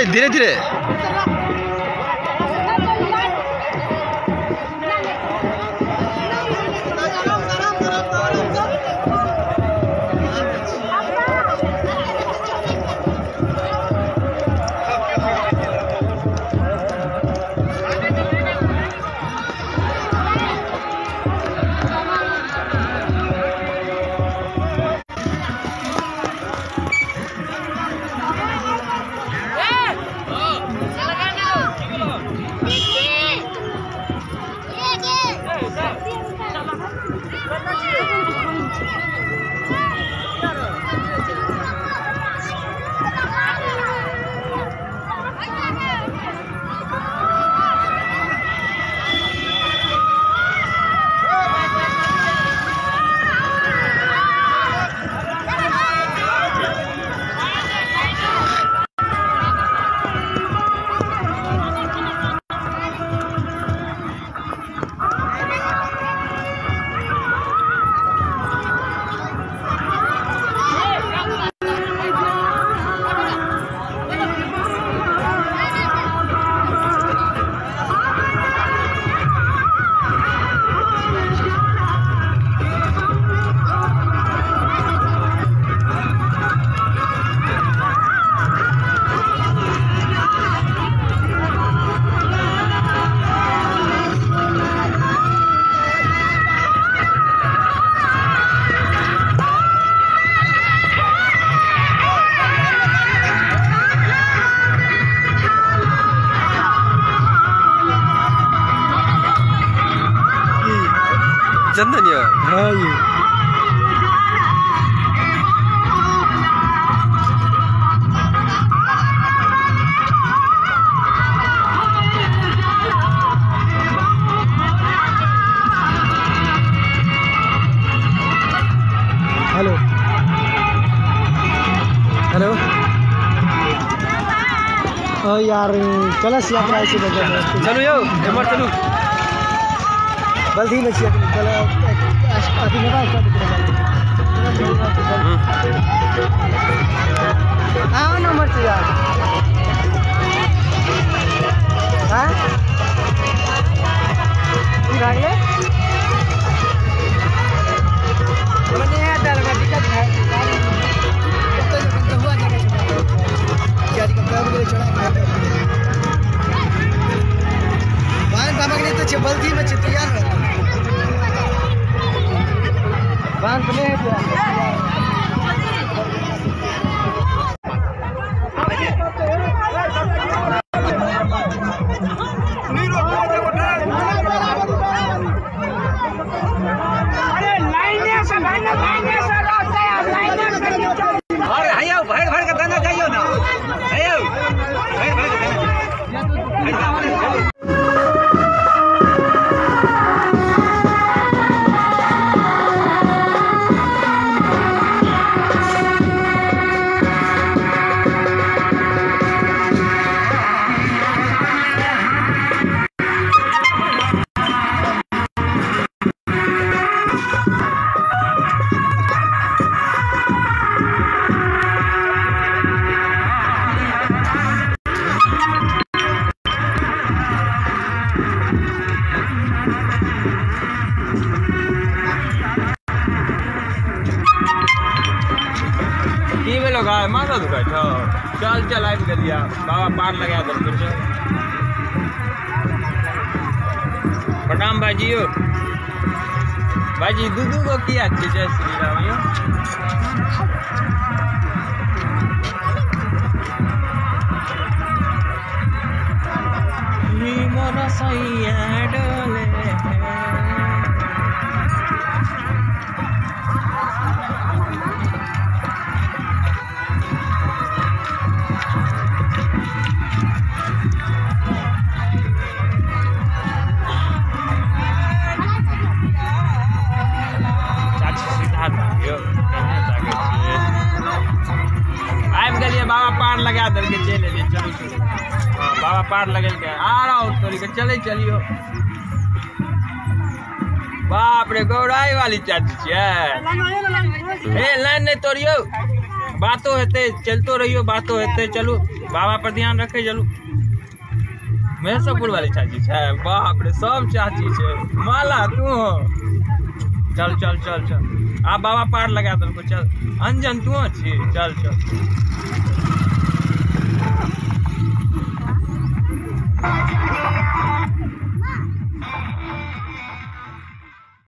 धीरे धीरे। चंदन ये हाँ ये हेलो हेलो यार चलो यात्रा ऐसे चलो यो एमर चलो बल्दी में चलो अभी मेरा आओ नंबर से यार हाँ गाड़ी मैंने यहाँ डालना दिक्कत है तो हुआ क्या दिक्कत है चढ़ा वाहन बाबा के लिए तो बल्दी में तैयार है वाहन तो नहीं है माथा दुखाय चल चल आबि गेलिया बाबा पार लगा देलकै छै प्रणाम भाईजी यो भाईजी दूधू को किया छै जय श्री राम यो नी मोर सैया डोले बाबा पार लगा दल के चले चलो हाँ बाबा पार लगल के आ रहा हूँ तोरी के चले चलियो बाप रे गौराई वाली चाची छे ए लाइन नहीं तोड़ियो बातो हेते चलतो रहियो बातो हेते चलो बाबा पर ध्यान रखे जलू मेहसपुर वाली चाची है। बाप रे सब चाची है। माला तू चल चल चल चल आप बाबा पार लगा दल को चल। अंजन तू अच्छी चल चल।